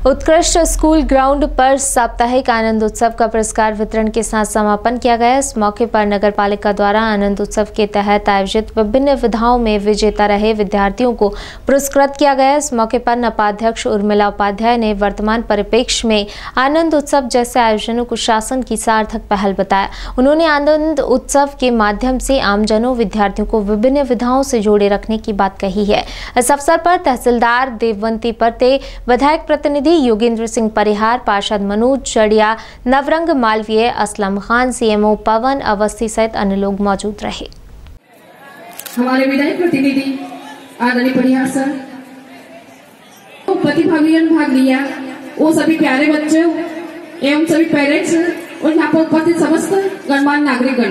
उत्कृष्ट school ground पर साप्ताहिक आनंद उत्सव का पुरस्कार वितरण के साथ समापन किया गया। इस मौके पर नगर पालिका द्वारा आनंद उत्सव के तहत आयोजित विभिन्न विधाओं में विजेता रहे विद्यार्थियों को पुरस्कृत किया गया। इस मौके पर नपाध्यक्ष उर्मिला उपाध्याय ने वर्तमान परिप्रेक्ष्य में आनंद उत्सव जैसे आयोजनों को शासन की सार्थक पहल बताया। उन्होंने आनंद उत्सव के माध्यम से आमजनों विद्यार्थियों को विभिन्न विधाओं से जोड़े रखने की बात कही है। इस अवसर पर तहसीलदार देववंती परते, विधायक प्रतिनिधि योगेंद्र सिंह परिहार, पार्षद मनोज चड़िया, नवरंग मालवीय, असलम खान, सीएमओ पवन अवस्थी सहित अन्य लोग मौजूद रहे। हमारे विधायक प्रतिनिधि आदरणीय परिहार सर, तो प्रतिभागियों ने भाग लिया, वो सभी प्यारे बच्चे एवं सभी पेरेंट्स और यहाँ पर उपस्थित समस्त गणमान्य नागरिकगण,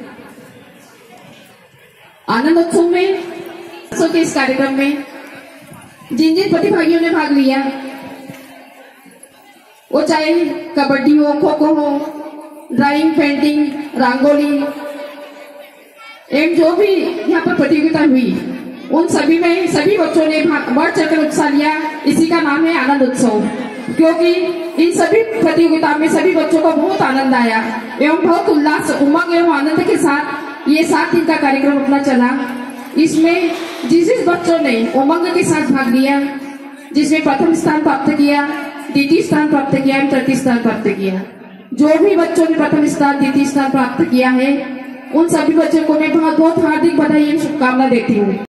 आनंद उत्सव में के इस कार्यक्रम में जिन जिन प्रतिभागियों ने भाग लिया, वो चाहे कबड्डी हो, खो खो हो, ड्राइंग, पेंटिंग, रंगोली एवं जो भी यहाँ पर प्रतियोगिता हुई, उन सभी में सभी बच्चों ने बढ़ चढ़कर उत्साह लिया। इसी का नाम है आनंद उत्सव, क्योंकि इन सभी प्रतियोगिता में सभी बच्चों को बहुत आनंद आया एवं बहुत उल्लास, उमंग एवं आनंद के साथ ये 7 दिन का कार्यक्रम अपना चला। इसमें जिस बच्चों ने उमंग के साथ भाग लिया, जिसमें प्रथम स्थान प्राप्त किया, द्वितीय स्थान प्राप्त किया एवं तृतीय स्थान प्राप्त किया, जो भी बच्चों ने प्रथम स्थान, द्वितीय स्थान प्राप्त किया है, उन सभी बच्चों को मैं बहुत बहुत हार्दिक बधाई एवं शुभकामना देती हूँ।